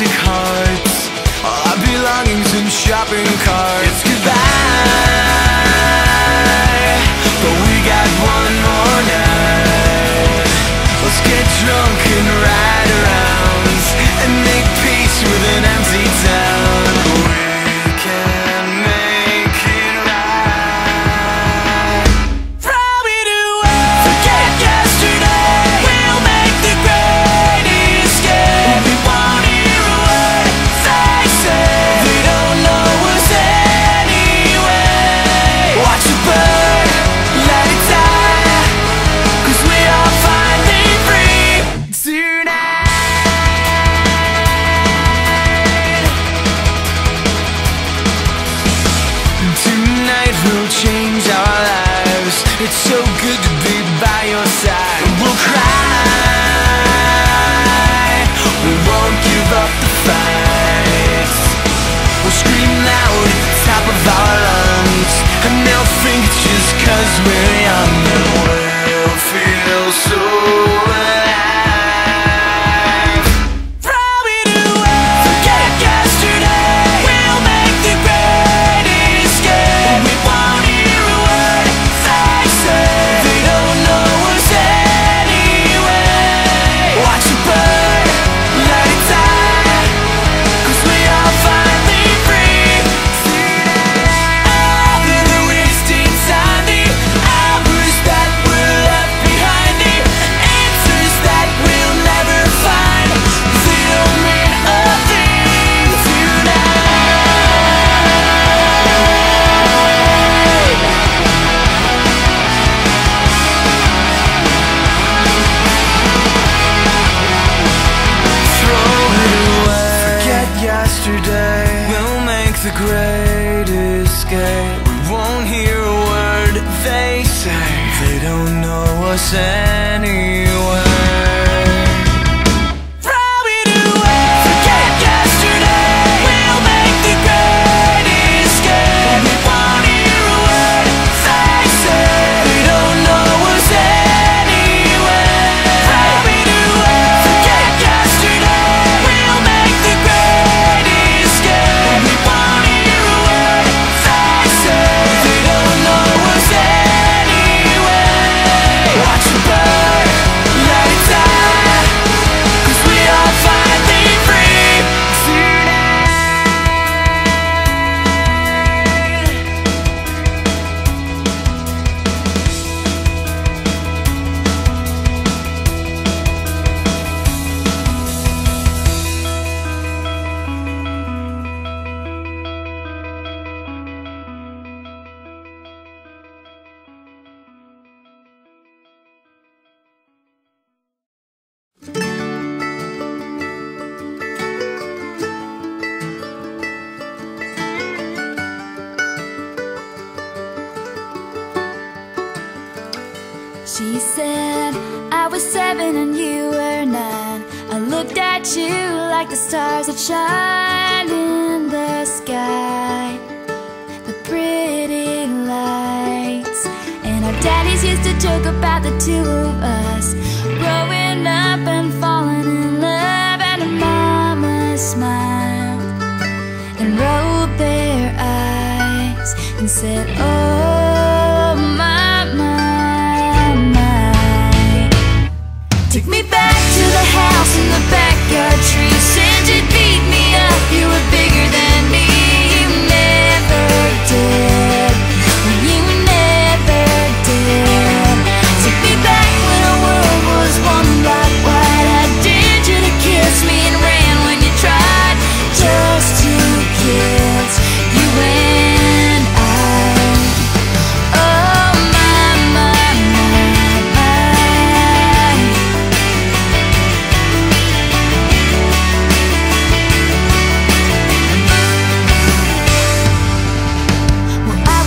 plastic hearts, all our belongings in shopping carts. It's goodbye, but we got one more night. Let's get drunk and ride around and make peace with an empty town. We can make it right. Probably do it. Forget yesterday. We'll make the great escape. We won't hear a word they say. They don't know us anyway. Watch it burn, let it die, 'cause we are finally free tonight. Tonight we'll change our lives. It's so good to be by your side. We'll cry, we won't give up the fight. We'll scream loud at the top of our lungs, and they'll think it's just 'cause we're young. And we'll feel so alive. Probably do it. Forget yesterday. We'll make the great escape. We won't hear a word they say. They don't know us anyway. Watch it burn, let it die, 'cause we are finally free tonight. After the wasting time, the hours that were left behind, the answers that we'll never find, they don't mean a thing tonight. Throw it away. Forget yesterday. We'll make the great escape. We won't hear a word they say. They don't know us anyway. Probably do it. Forget yesterday. We'll make the great escape. We won't hear a word they say. They don't know us anyway. Probably do it. Forget yesterday. We'll make the great escape. We won't hear a word they say. They don't know us anyway. Watch it burn, let it die, 'cause we are finally free She said I was 7 and you were 9. I looked at you like the stars that shine in the sky, the pretty lights. And our daddies used to joke about the two of us growing up and falling in love. And our mama smiled and rolled their eyes and said, oh my, my, my. Take me back to the house